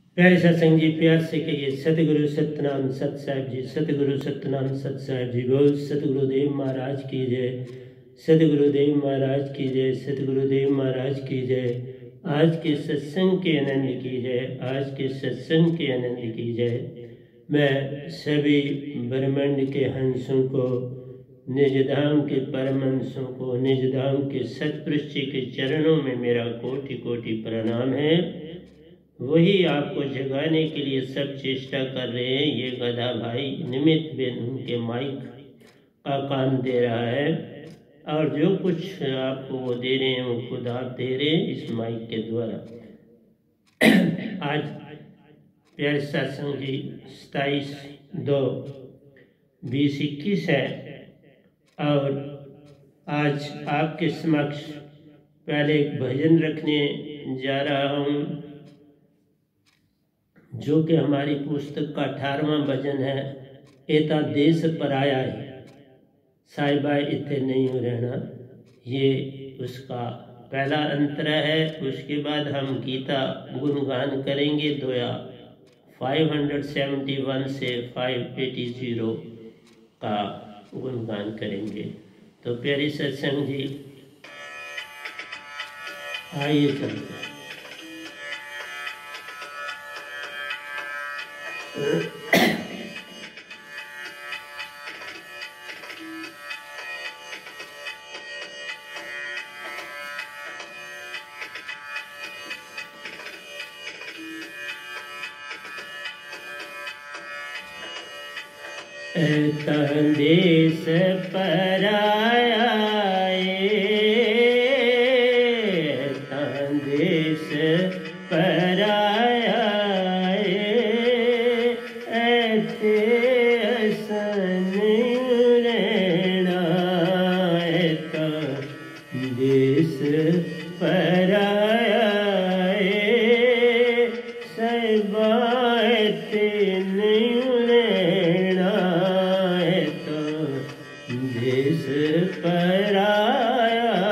प्यारे सत्संग जी, प्यार से कहिए सतगुरु सतनाम सत साहिब जी, सतगुरु सतनाम सत साहिब जी। बोल सतगुरुदेव महाराज की जय, सतगुरुदेव महाराज की जय, सतगुरुदेव महाराज की जय। आज के सत्संग के आनंद की जय, आज के सत्संग के आनंद की जय। मैं सभी ब्रह्मांड के हंसों को, निजधाम के परम हंसों को, निजधाम के सतपुरुष जी के चरणों में मेरा कोटि कोटि प्रणाम है। वही आपको जगाने के लिए सब चेष्टा कर रहे हैं। ये गधा भाई निमित्त बिन उनके माइक का काम दे रहा है, और जो कुछ आपको वो दे रहे हैं वो खुद आप दे रहे हैं इस माइक के द्वारा। आज प्यारे सत्संग जी 27/2/2021 है, और आज आपके समक्ष पहले एक भजन रखने जा रहा हूँ, जो कि हमारी पुस्तक का 18वां भजन है। एता देश पराया है, साहिबा इतने नहीं हो रहना, ये उसका पहला अंतरा है। उसके बाद हम गीता गुणगान करेंगे। 571 से 580 का गुणगान करेंगे। तो प्यारी सत्संग जी, आइए चलते हैं। देश पराया देश पराया ऐसे असन रहना देश पराया साहिबात नहीं रहना देश पराया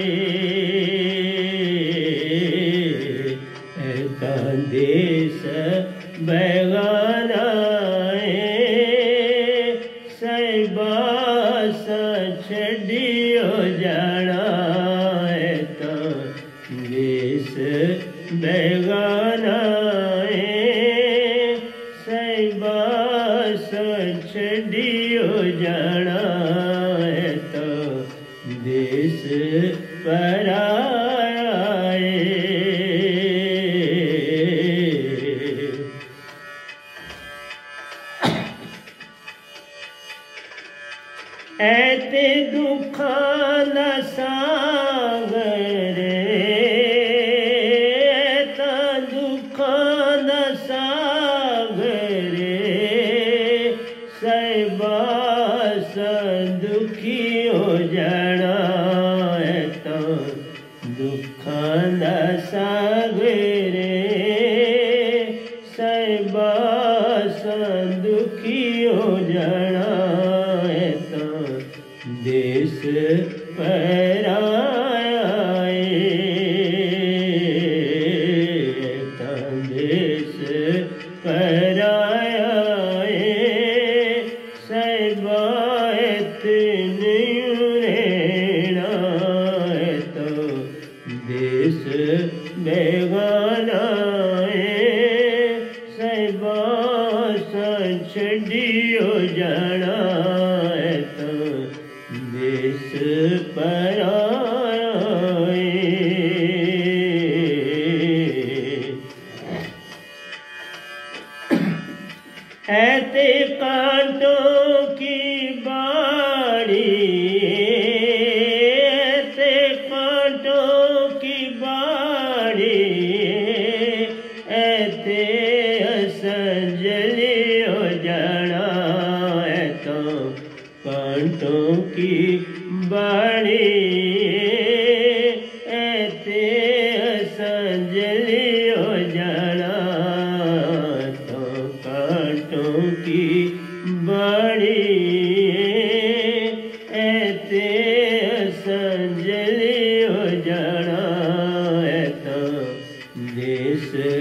ऐसा देश बेगाना साहिबा छड़ियो जाना तो देश बेगाना साहिबा छड़ियो जाना तो देश पराया ऐते दुखान सागर ऐता दुखान सागर साहिबा दुखी हो जाना तो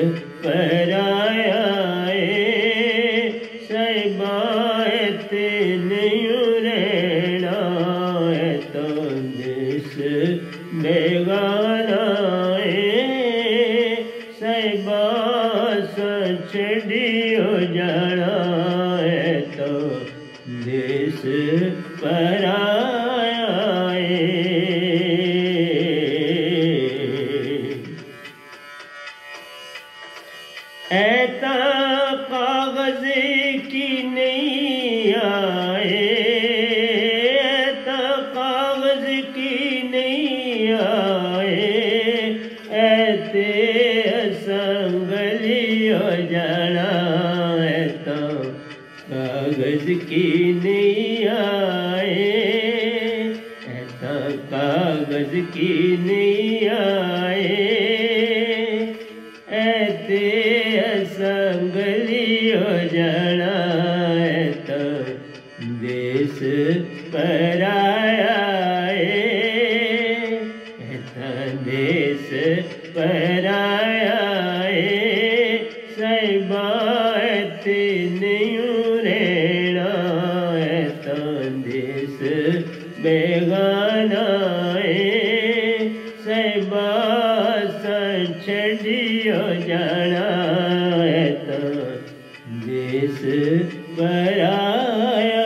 पराया साहिबा ते नहीं रहना तो देश बेगाना साहिबा छड़ियो जाना तो देश पराया ऐता कागज की नहीं आए ऐता कागज की नहीं आए ऐते संगलियो जाना ऐता कागज की नहीं आए ऐता कागज की नहीं आए ऐते संगलियो जाना तो देश पराया देश पराया साहिबा ते नहीं रहना तो देश बेगाना साहिबा छड़ियो जाना तो देश पराया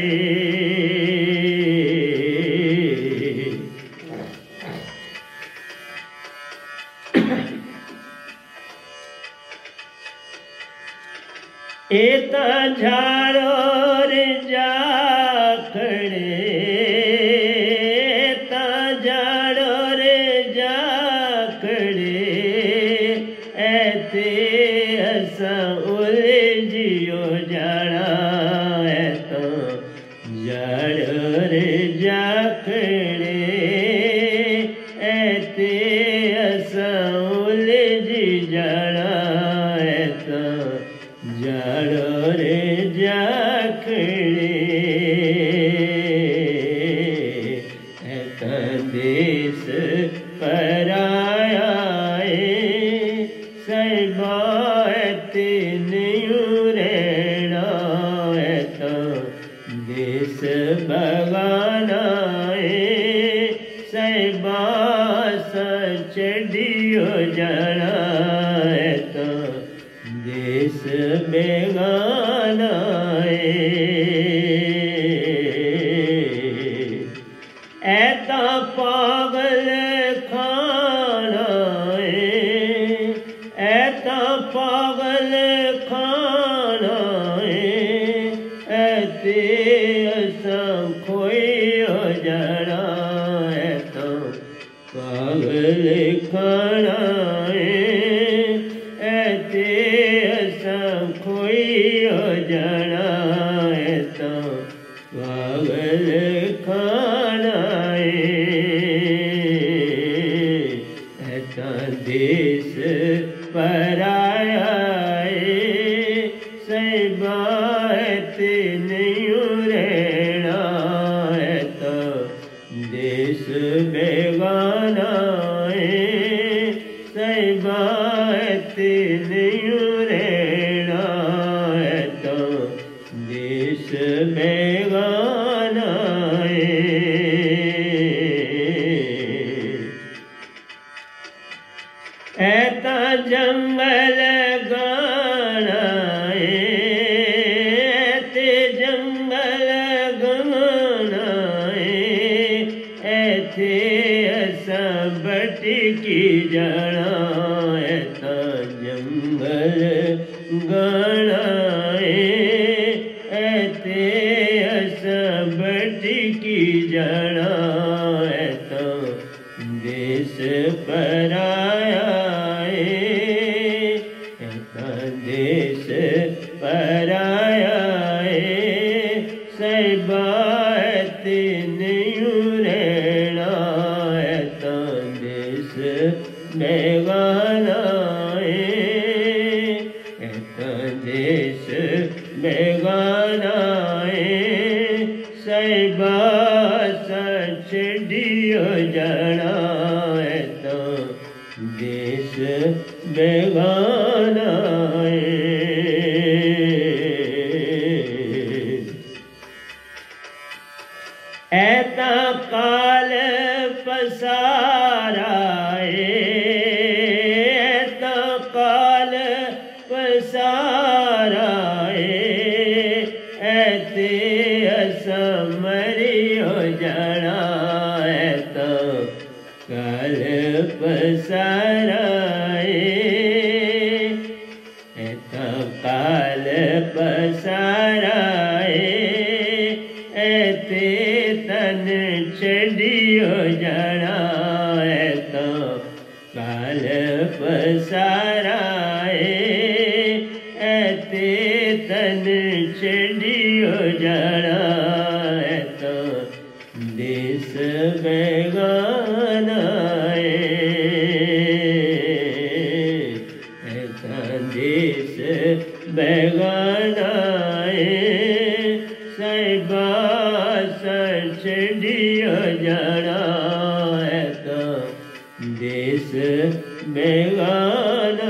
एता झाड़ो रे जाखड़े एता झाड़ो रे जाखड़े ऐते असां उलझियो जाना ऐता झाड़ो रे जाखड़े ऐते असां उलझी जाना ऐता झाड़ो रे जाखड़े ऐता देश पराया साहिबा ते नहीं रहना ऐता देश बगाना साहिबा छड़ियो जाना ऐता देश बेगाना ऐता पागल खाना ऐता पागल खाना ऐते असां खोइयो जाना ऐता पागल खाना ऐते असां खोइयो जाना ऐता पागल खाना ऐता देश पराया साहिबा ते नहीं रहना ऐता देश बेगाना साहिबा ते नहीं रहना ऐता देश बेगाना ऐता जंगल गाना ऐते जंगल गाना ऐते असां भटकी जाना ऐता जंगल गाना ऐते असां भटकी जाना ऐता देश पराया ऐता देश पराया साहिबा ते नहीं रहना ऐता देश बेगाना ऐता देश बेगाना साहिबा छड़ियो जाना ऐता देश बेगाना छड़ियो जाना है तो देश बेगाना है तो देश बेगाना साहिबा छड़ियो जाना है तो देश बेगाना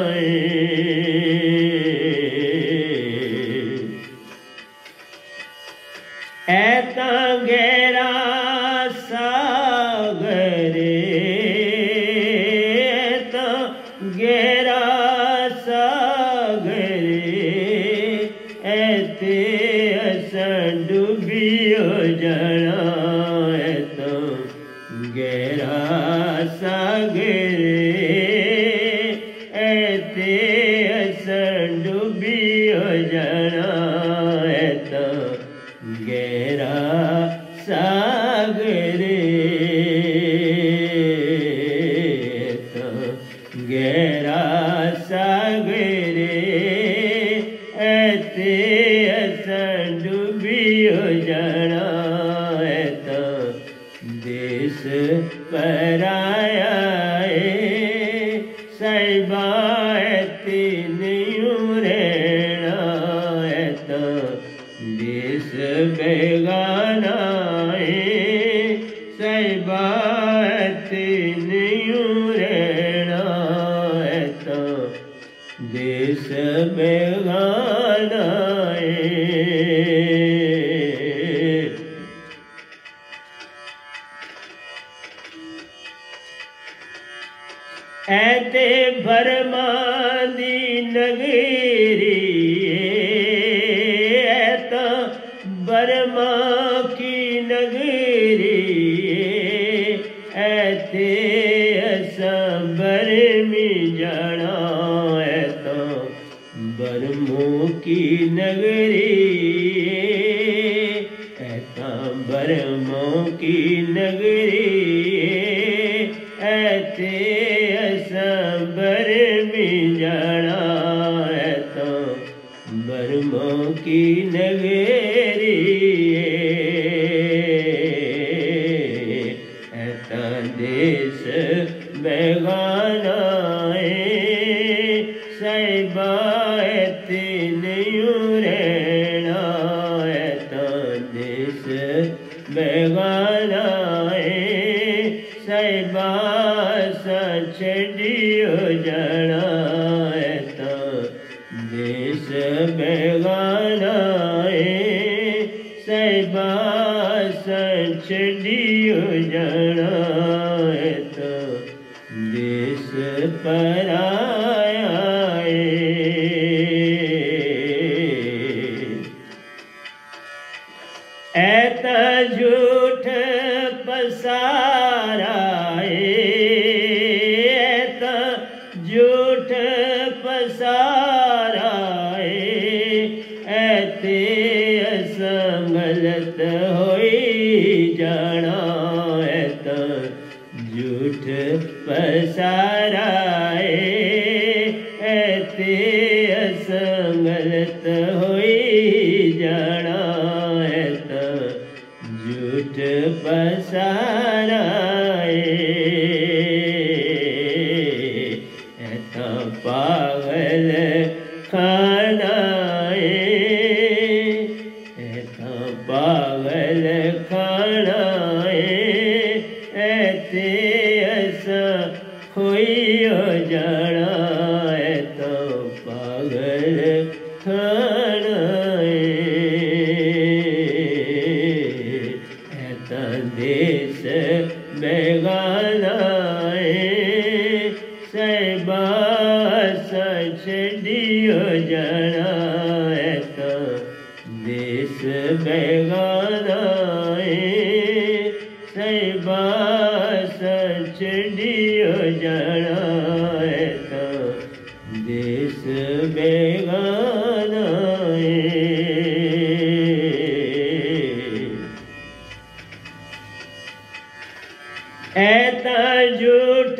ऐता गहरा सागर ऐता गहरा सागर ऐते असां डूबियो जाना ऐता गहरा सागर ऐते असां डूबियो जाना ऐता गहरा सागर तो गहरा सागर ऐते असां डूबियो जाना है तो देश पराया साहिबा ऐते नहीं रहना है तो देश बेगाना साहिबा ऐते नहीं रहना है तो देश बेगाना ऐते बर्मा दी नगरी ऐता बर्मा की नगरी ऐते असां बरमी जाना ऐता बरमों की नगरी ऐता बरमों की नगरी ऐते असां बरमी जाना ऐता बरमों की नगरी ऐता देश बेगाना साहिबा ऐते नहीं रहना ऐता देश बेगाना साहिबा असां छड़ियो जाना ऐता देश बेगाना साहिबा असां छड़ियो जाना ऐता देश पराया ऐता झूठ पसारा ऐता झूठ पसारा ऐते असां गलत होई जाना ऐता झूठ पसारा ऐते असां गलत होई जाना ऐता झूठ पसारा ऐता पागल खाना ऐता पागल खाना ऐते असां खोइयो जाना ऐता पागल खाना ऐता देश बेगाना साहिबा असां छड़ियो जाना ऐता देश बेगाना साहिबा असां छड़ियो जाना ऐता देश बेगाना ऐता झूठ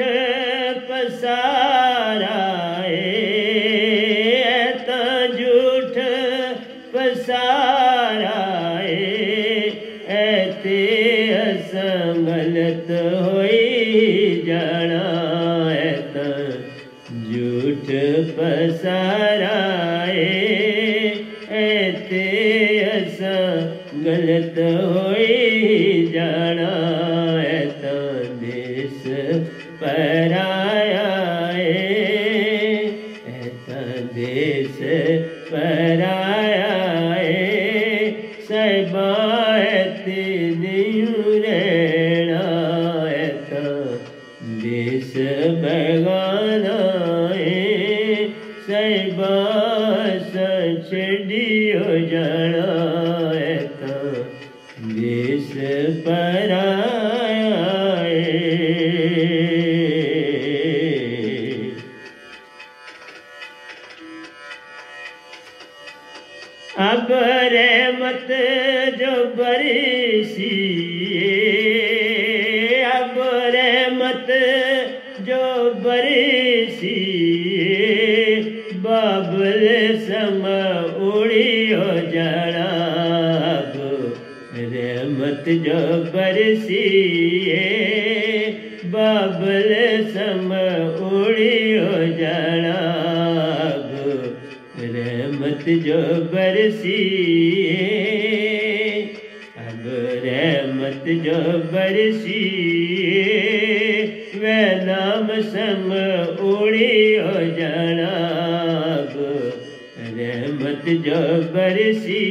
पसारा ऐता झूठ साराए ऐते असा गलत होई जाना ऐता देश पराया ऐता देश पराया साहिबा ऐते नहीं रहना ऐता देश बेगाना साहिबा छड़ियो जाना ऐता देश पराया अब रहमत जो बरसी अब रहमत जो बरसी बाबल सम उड़ी हो जाना अब रहमत जो बरसी बाबल सम उड़ी हो जाना अब रहमत जो बरसी अब रहमत जो बरसी वह नाम सम उड़ी हो जाना अब रहमत जो बरसी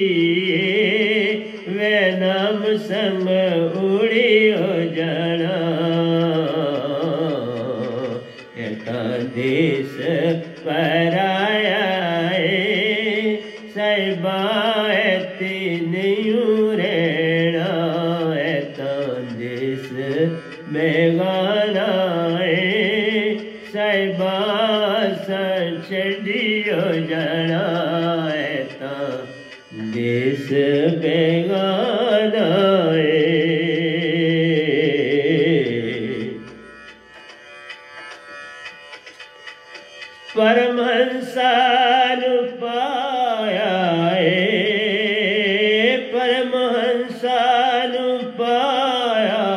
वह नाम सम उड़ी हो जाना ऐता देश पराया साहिबा ऐते नहीं रहना ऐता देश बेगाना साहिबा छड़ियो जाना ऐता देश बेगाना परमहंसा पाया परमहंसा पाया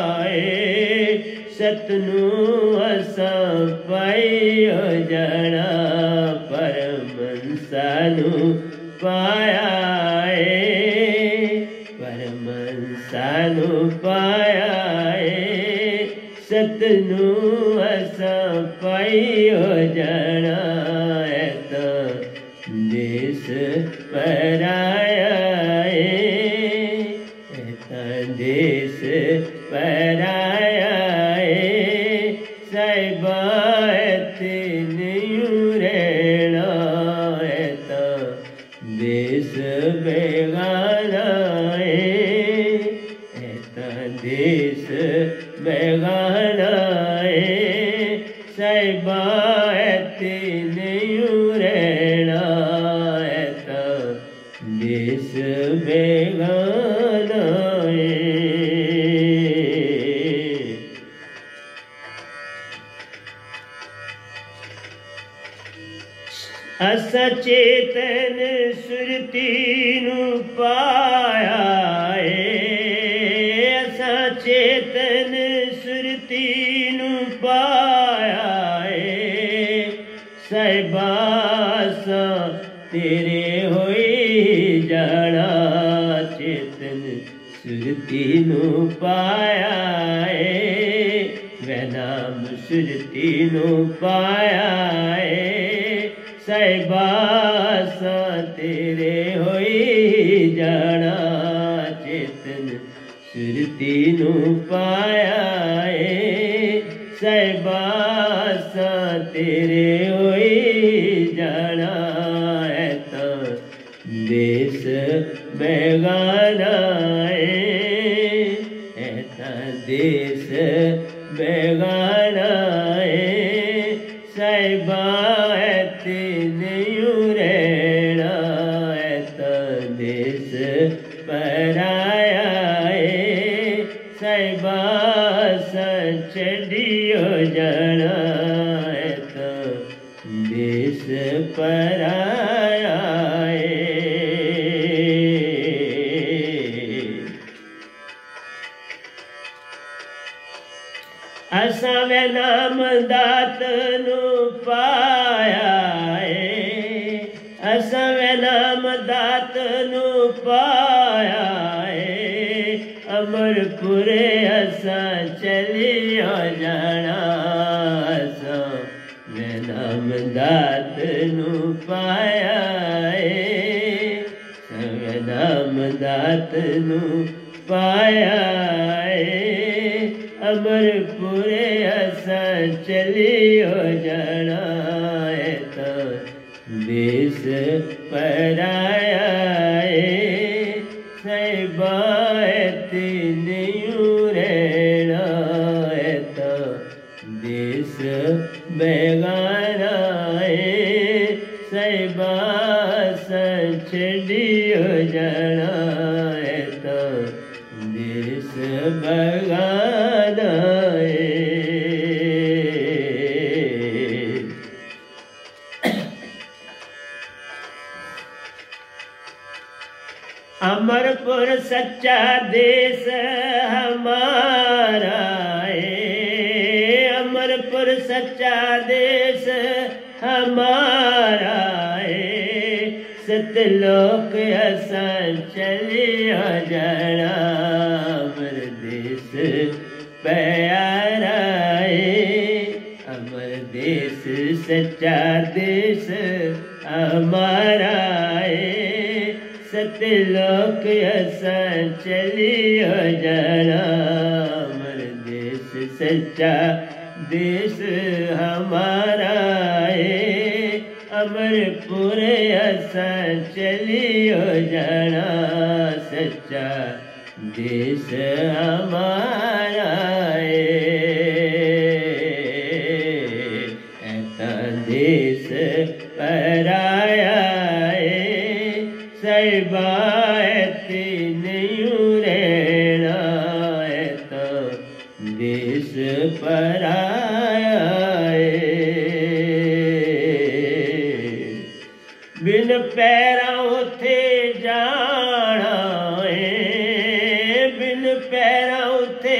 सतनू असा पाई हो जाना परमहंसा पाया परमहंसा पाया सतनू असा पाई हो जाना ऐता देश पराया ऐता देश पराया साहिबा ऐते नहीं रहना ऐता देश बेगाना ऐता देश बेगाना साहिबा ऐते नहीं रहना ऐता देश बेगाना असा चेतन सुरती पाया असा चेतन सुरती पाया साहिबा सा तेरे होई जाना चेतन सुरती पाया वह नाम सुरती पाया साहिबा सा तेरे होई जाना चेतन सुरती पाया साहिबा सा तेरे होई जाना ऐता देश बेगाना ऐता देश बेगाना साहिबा ऐते नहीं रहना ऐता देश पराया साहिबा छड़ियो जाना ऐता देश पराया असा वे नाम दात नु पाया नाम दात नू पाया है अमरपुरे असा चलियो जाना नाम दात नू पाया है नाम दात नू पाया है अमरपुरे असा चलियो जाना है तो देश पराया है साहिबायत नहीं रहना है तो देश बेगाना है साहिबा छड़ियो जाना है तो देश बेगाना है। अमरपुर सच्चा देश हमारा है अमरपुर सच्चा देश हमारा है सतलोक असा चलियो जाना अमर देश प्यारा है अमर देश सच्चा देश हमारा है सतलोक असा चलियो जाना अमर देश सच्चा देश हमारा है अमरपुर असा चलियो जाना सच्चा देश हमारा है ऐसा देश पराया है साहिबायत नहीं रहना है तो देश पराया है। बिन पैरा उथे जाना है बिन पैरा उथे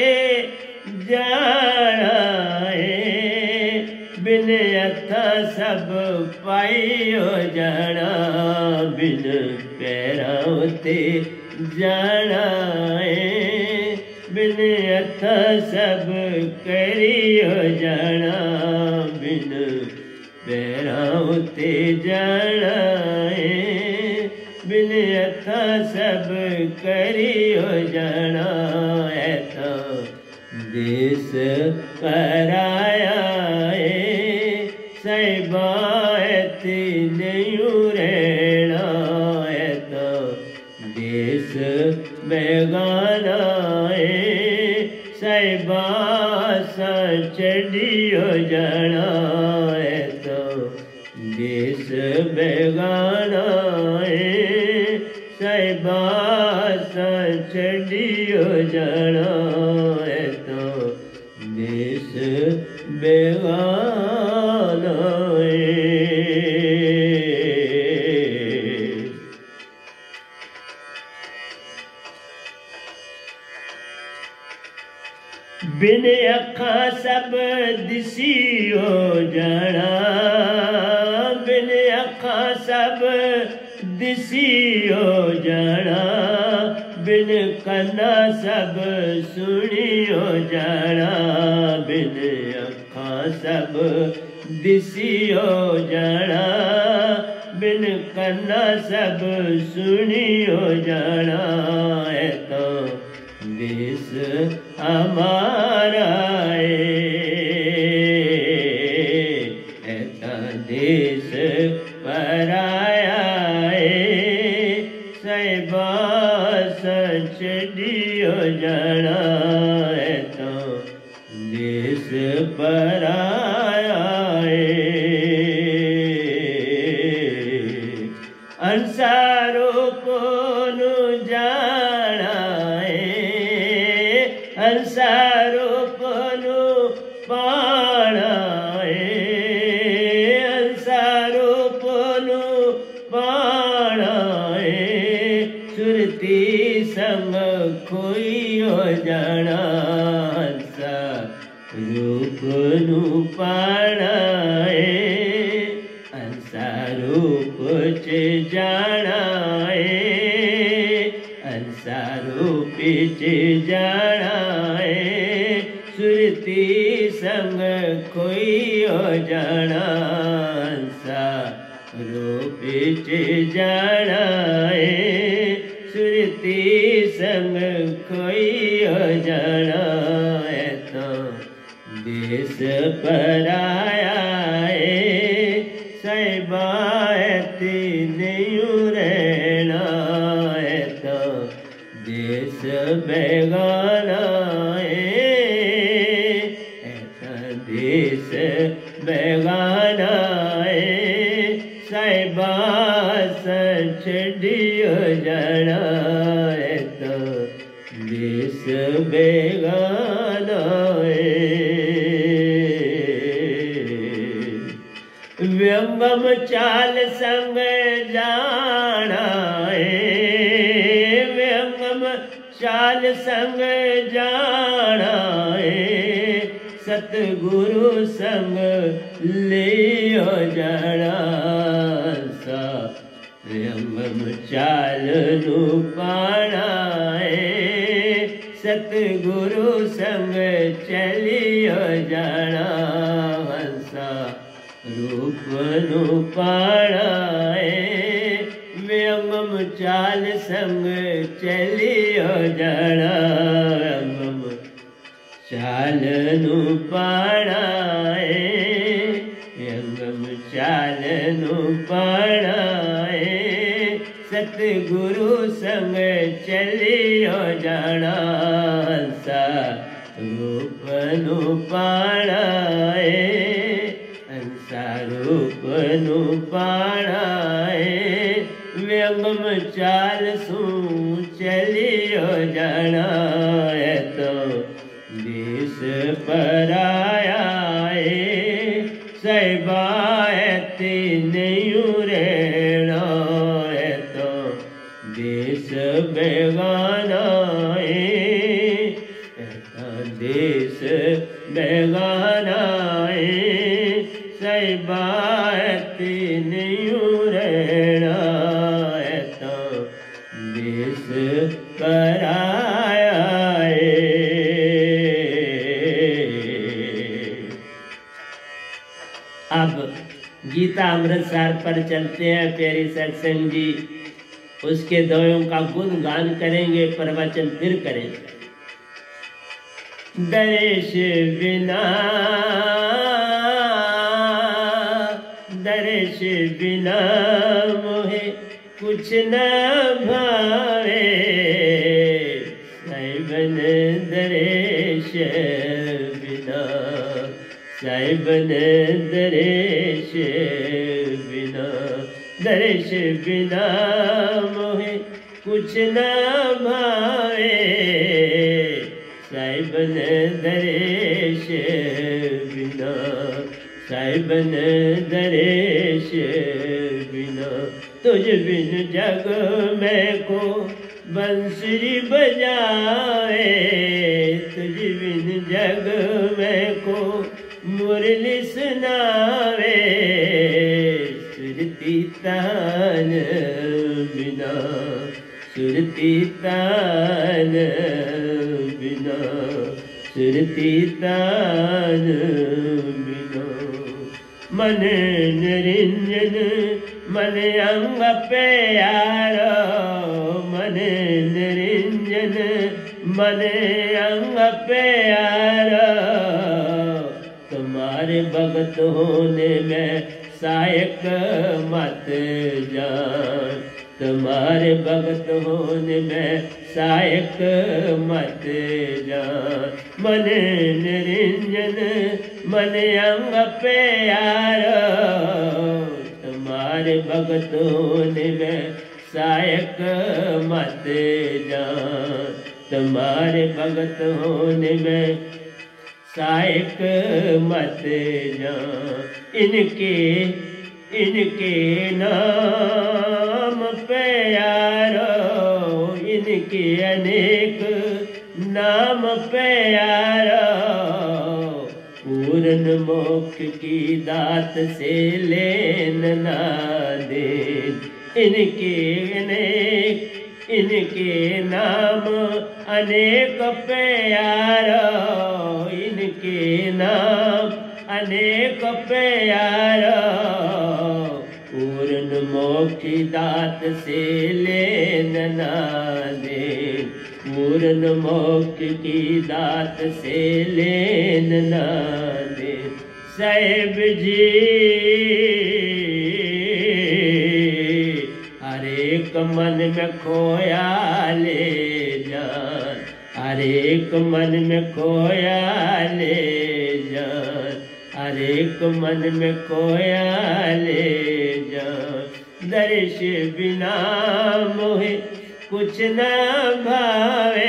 जाना है बिन हथा सब पाइयो जाना बिन पैरा उथे जाना है बिन हथा सब करियो जाना बिन पैरा उते जाना है बिन हथा सब करियो जाना है तो देश पराया है साहिबायत नहीं रहना है तो देश बेगाना है साहिबा चढ़ियो जाना है तो देश बेगाना है साहिबा चढ़ियो जाना है तो देश बेगाना है। बिन अखा सब दिसियो जाना बिन अखा सब दिसियो जाना बिन कन्ना सब सुनियो जाना बिन अखा सब दिसियो जाना बिन कन्ना सब सुनियो जाना है तो देश हमारा ऐसा देश पराया है साहिबा चढ़ियो जाना है तो देश पराया है। अंसारो को जाना अंसारो पनु पाना अंसारो पनु पाना सुरती संग खोइयो जाना अंसा रूप नु पाना अंसा रूप रूप च जाना है, अंसा रूप च जाना है, सुरती संग कोई हो जाना, अंसा रूप च जाना है, सुरती संग कोई हो जाना है, तो देश पराया है, साहिबायती नहीं रहना है, तो देश बेगाना है, ऐसा देश बेगाना है, साहिबा छड़ियो जाना है, तो देश बेगाना है। व्यंगम चाल संग जाना है, व्यंगम चाल संग जाना है, सतगुरु संग लियो जाना, सा व्यंगम चाल नू पाना है, सतगुरु संग चलियो जाना, हंसा रूप नू पाना है, व्यंगम चाल संग चलियो जाना, व्यंगम चाल नू पाना है, व्यंगम चाल नू पाना है, सतगुरु संग चलियो जाना, हंसा रूप नू पाना है, हंसा रूप नू पाना है, व्यंगम चाल सू चलियो जाना है, तो देश पराया है, साहिबायती नहीं रहना है, तो देश बेगाना है, देश बेगाना है, साहिबायती नहीं रहना है, तो देश पराया है। अब गीता अमृतसर पर चलते हैं प्यारी सत्संग जी, उसके दोयों का गुणगान करेंगे, प्रवचन फिर करेंगे। दर्श बिना, दर्श बिना मोहे कुछ न भावे, साहिबन दर्श बिना, साहिबन दर्श बिना, दर्श बिना मोहे कुछ न भावे, साहिबन दर्श बिना, साहिबन दर्श बिना, तुझ बिन जग में को बंसुरी बजाए, तुझ बिन जग में को मुरली सुनावे, सुरती तान बिना, सुरती तान बिना, सुरती तान बिना, मन निरंजन मन अंग प्यारा, मन निरंजन मन अंग प्यारा, तुम्हारे भगत होने में सहायक मत जान, तुम्हारे भगत होने में सहायक मत जान, मन निरंजन मन अंग प्यारा, तुम्हारे भगत होने में सहायक मत जान, तुम्हारे भगत होने में सहायक मत जान, इनके इनके नाम प्यारो, इनके अनेक नाम प्यारो, पूर्ण मोक्ष की दात से लेन ना दे, इनके नाम अनेक प्यारो, इनके नाम अनेक प्यारो। पूर्ण मोक्ष दात से लेन ना दे, पूर्ण मोक्ष की दात से लेन ना दे। साहिब जी हर एक मन में खोया ले जान, हर एक मन में खोया ले जान, हर एक मन में खोया ले जान। दर्श बिना मोहे कुछ न भावे,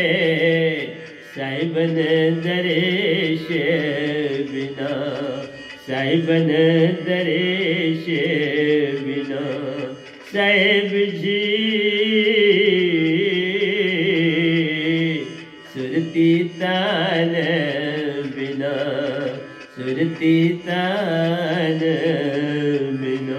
साहिब ने दर्श बिना, साहिब ने दर्श बिना। साहिब जी सुरती तान बिना, सुरती तान बिना।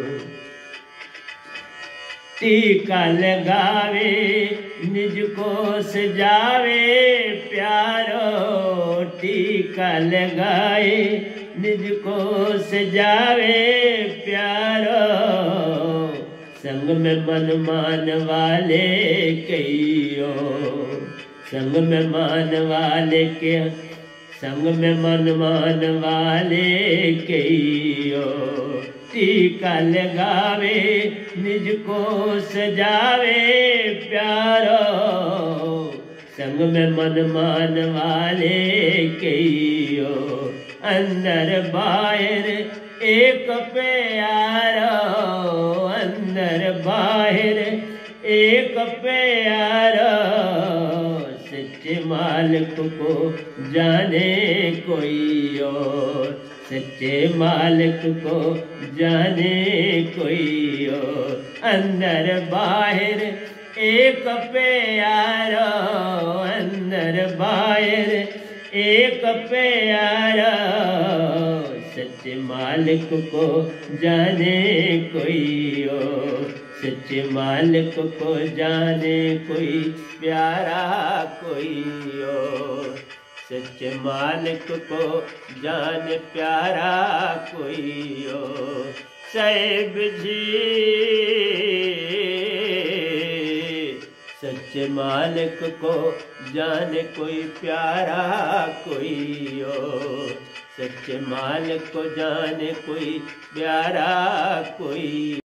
टीका लगावे निज को सजावे प्यारो, टीका लगाए निज को सजावे प्यारो। संग में मन मान वाले कईयो, संग में मान वाले के, संग में मन मान वाले कईयो। टीका लगावे निज को सजावे प्यारो, संग में मन मान वाले कईयो। अंदर बाहर एक प्यारो, अंदर बाहर एक प्यारो। सच्चे मालिक को जाने कोई और, सच्चे मालिक को जाने कोई और। अंदर बाहर एक प्यारो, अंदर बाहर एक प्यारो। सच्चे मालिक को जाने कोई और, सच्चे मालिक को जाने कोई प्यारा कोई और। सच्चे मालिक को जाने प्यारा कोई और। साहिब जी सच्चे मालिक को जाने कोई प्यारा कोई और। सच्चे मालिक को जाने कोई प्यारा कोई।